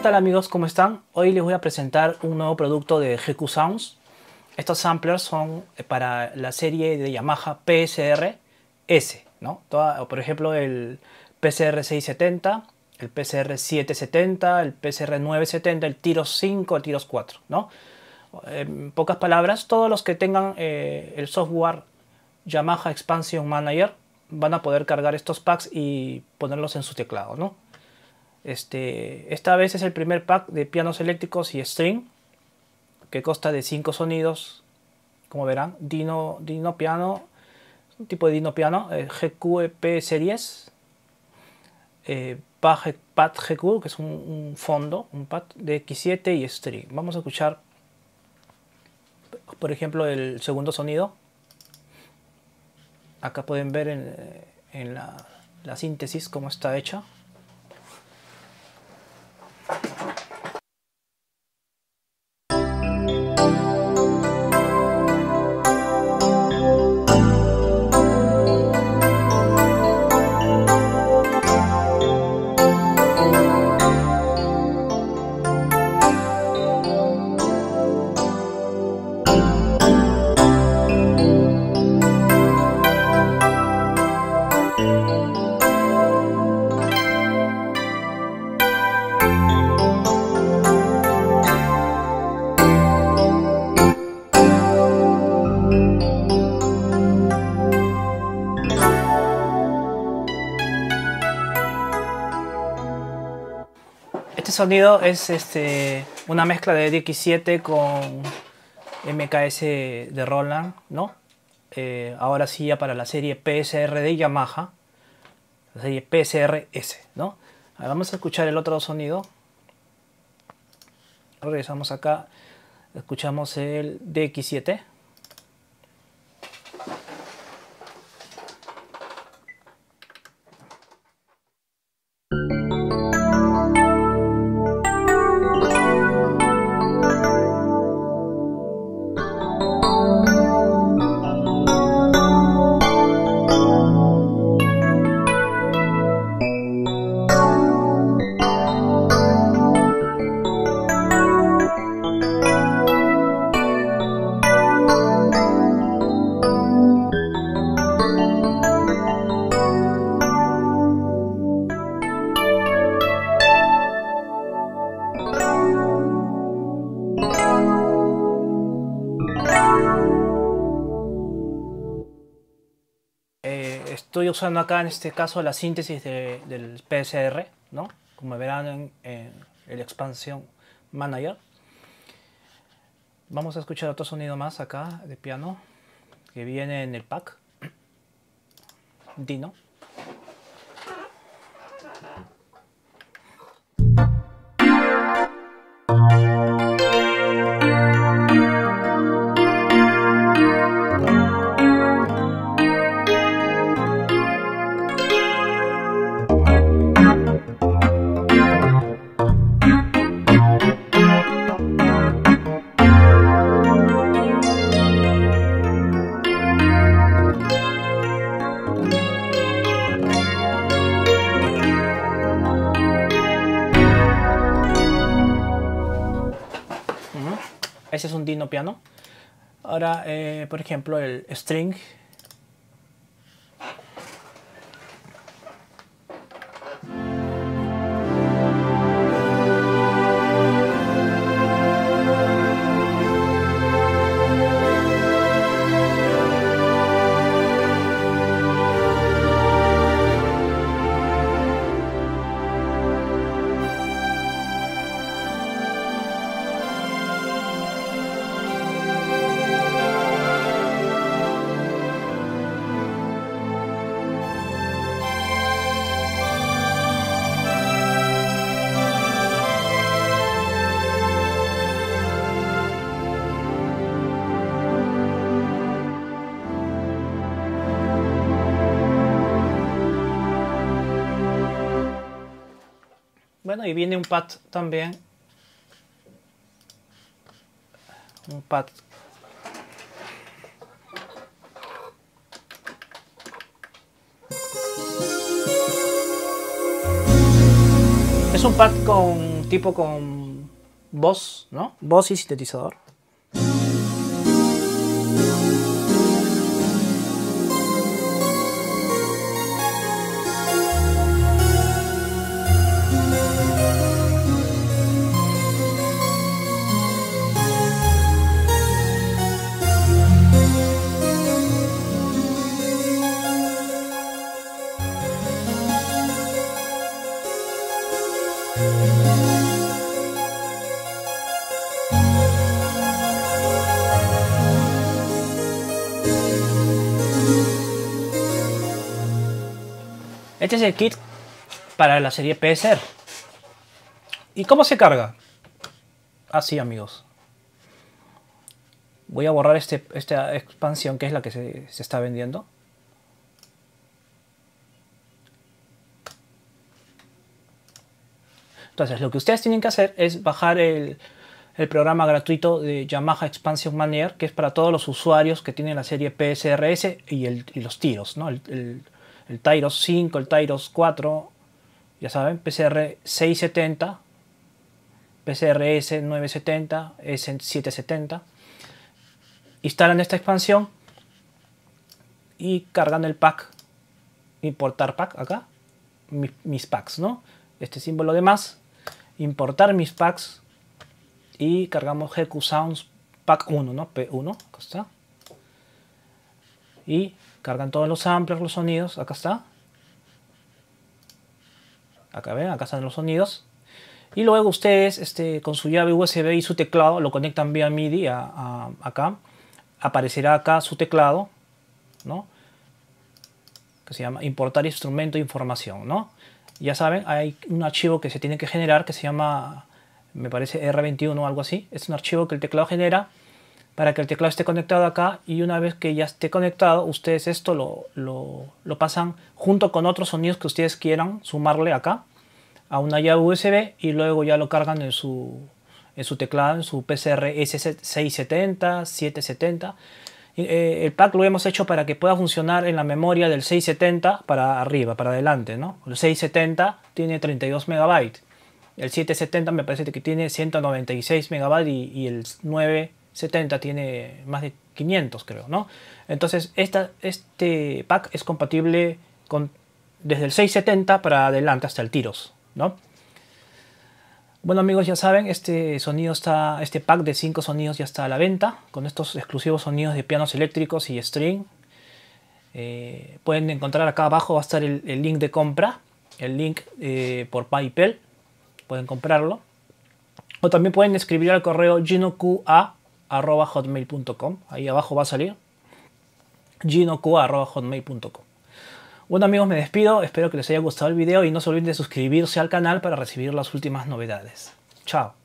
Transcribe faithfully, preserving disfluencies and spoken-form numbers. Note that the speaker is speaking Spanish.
tal amigos? ¿Cómo están? Hoy les voy a presentar un nuevo producto de G Q Sounds. Estos samplers son para la serie de Yamaha P S R S, ¿no? Toda, por ejemplo, el P S R seiscientos setenta, el P S R setecientos setenta, el P S R novecientos setenta, el Tyros cinco, el Tyros cuatro, ¿no? En pocas palabras, todos los que tengan eh, el software Yamaha Expansion Manager van a poder cargar estos packs y ponerlos en su teclado, ¿no? Este, esta vez es el primer pack de pianos eléctricos y string, que consta de cinco sonidos, como verán. Dino, Dino piano, un tipo de Dino piano, eh, G Q E P Series, eh, pad, pad G Q, que es un, un fondo, un pad de equis siete y string. Vamos a escuchar, por ejemplo, el segundo sonido. Acá pueden ver en, en la, la síntesis cómo está hecha. Este sonido es este, una mezcla de D X siete con M K S de Roland, ¿no? Eh, ahora sí ya para la serie P S R de Yamaha, la serie P S R S, ¿no? Ahora vamos a escuchar el otro sonido. Regresamos acá, escuchamos el D X siete. Estoy usando acá en este caso la síntesis de, del P S R, ¿no? Como verán en, en el Expansion Manager. Vamos a escuchar otro sonido más acá de piano que viene en el pack Dino. Ese es un Dino piano. Ahora, eh, por ejemplo, el string. Bueno, y viene un pad también. Un pad. Es un pad con tipo con voz, ¿no? Voz y sintetizador. Este es el kit para la serie P S R. ¿Y cómo se carga? Así, amigos. Voy a borrar este, esta expansión que es la que se, se está vendiendo. Entonces, lo que ustedes tienen que hacer es bajar el, el programa gratuito de Yamaha Expansion Manager, que es para todos los usuarios que tienen la serie P S R S y, el, y los tiros, ¿no? El, el, el Tyros cinco, el Tyros cuatro, ya saben, P C R seiscientos setenta, P C R S novecientos setenta, S setecientos setenta. Instalan esta expansión y cargan el pack, importar pack acá, mis, mis packs, ¿no? Este símbolo de más, importar mis packs y cargamos G Q Sounds pack uno, ¿no? P uno, acá está. Y cargan todos los samplers, los sonidos, acá está. Acá ven, acá están los sonidos. Y luego ustedes este, con su llave U S B y su teclado lo conectan vía MIDI a, a, acá. Aparecerá acá su teclado, ¿no? Que se llama importar instrumento de información, ¿no? Ya saben, hay un archivo que se tiene que generar que se llama, me parece R veintiuno o algo así. Es un archivo que el teclado genera para que el teclado esté conectado acá, y una vez que ya esté conectado, ustedes esto lo, lo, lo pasan junto con otros sonidos que ustedes quieran sumarle acá a una llave U S B, y luego ya lo cargan en su, en su teclado, en su P C R S seiscientos setenta, setecientos setenta. Eh, el pack lo hemos hecho para que pueda funcionar en la memoria del seiscientos setenta para arriba, para adelante, ¿no? El seiscientos setenta tiene treinta y dos megabytes, el setecientos setenta me parece que tiene ciento noventa y seis megabytes, y, y el novecientos setenta tiene más de quinientos, creo, ¿no? Entonces esta, este pack es compatible con desde el seiscientos setenta para adelante hasta el Tyros, ¿no? Bueno, amigos, ya saben, este sonido está, este pack de cinco sonidos ya está a la venta, con estos exclusivos sonidos de pianos eléctricos y string. Eh, pueden encontrar acá abajo, va a estar el, el link de compra, el link eh, por PayPal, pueden comprarlo. O también pueden escribir al correo ginoqa arroba hotmail punto com, ahí abajo va a salir, ginoqa arroba hotmail punto com. Bueno, amigos, me despido, espero que les haya gustado el video y no se olviden de suscribirse al canal para recibir las últimas novedades. Chao.